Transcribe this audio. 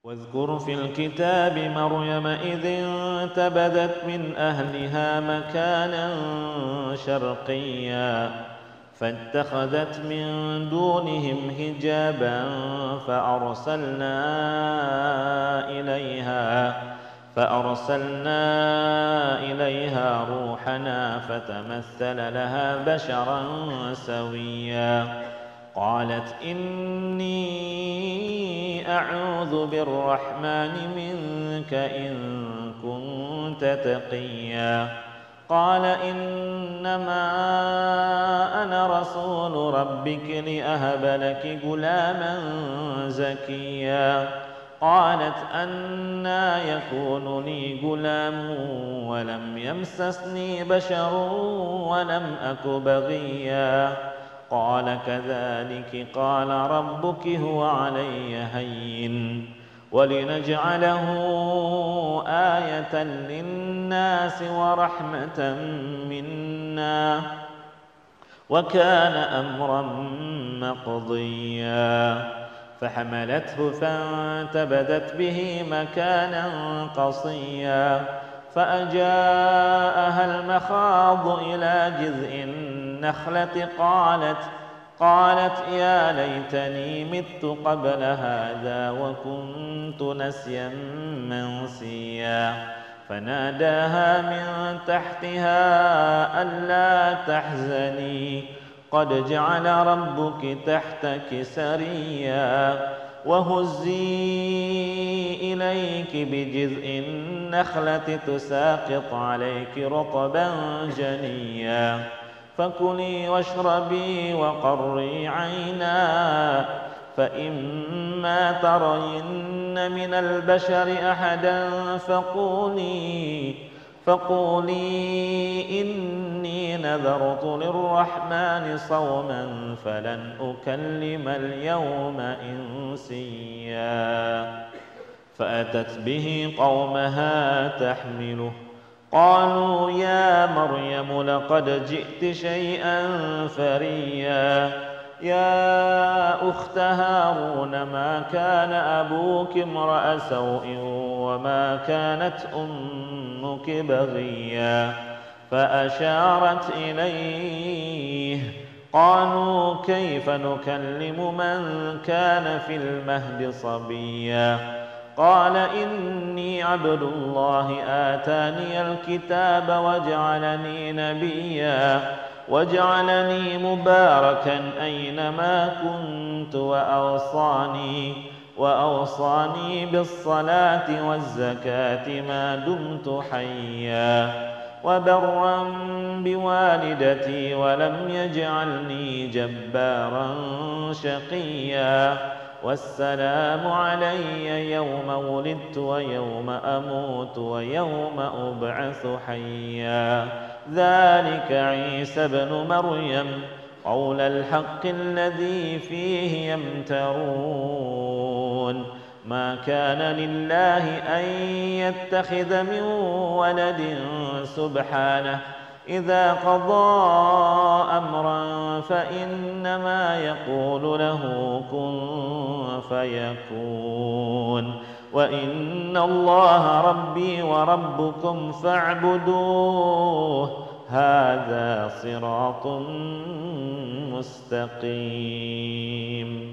واذكر في الكتاب مريم إذ انتبذت من أهلها مكانا شرقيا فاتخذت من دونهم حجابا فأرسلنا إليها روحنا فتمثل لها بشرا سويا قالت إني أعوذ بالرحمن منك إن كنت تقيا قال إنما أنا رسول ربك لأهب لك غلاما زكيا قالت أنى يكون لي غلام ولم يمسسني بشر ولم أك بغيا قال كذلك قال ربك هو علي هين ولنجعله آية للناس ورحمة منا وكان أمرا مقضيا فحملته فانتبذت به مكانا قصيا فأجاءها المخاض إلى جذع النخلة قالت يا ليتني مت قبل هذا وكنت نسيا منسيا فناداها من تحتها ألا تحزني قد جعل ربك تحتك سريا وهزي إليك بجذع النخلة تساقط عليك رطبا جنيا فكلي واشربي وقري عينا فإما ترين من البشر أحدا فقولي إني نذرت للرحمن صوما فلن أكلم اليوم إنسيا فأتت به قومها تحمله قالوا يا مريم لقد جئت شيئا فريا يا أخت هارون ما كان أبوك امرأ سوء وما كانت أمك بغيا فأشارت إليه قالوا كيف نكلم من كان في المهد صبيا قال إني عبد الله آتاني الكتاب وجعلني نبيا وجعلني مباركا أينما كنت وأوصاني بالصلاة والزكاة ما دمت حيا وبرا بوالدتي ولم يجعلني جبارا شقيا والسلام علي يوم ولدت ويوم أموت ويوم أبعث حيا ذلك عيسى ابن مريم قول الحق الذي فيه يمترون ما كان لله أن يتخذ من ولد سبحانه إذا قضى أمرا فإنما يقول له كن فيكون وإن الله ربي وربكم فاعبدوه هذا صراط مستقيم.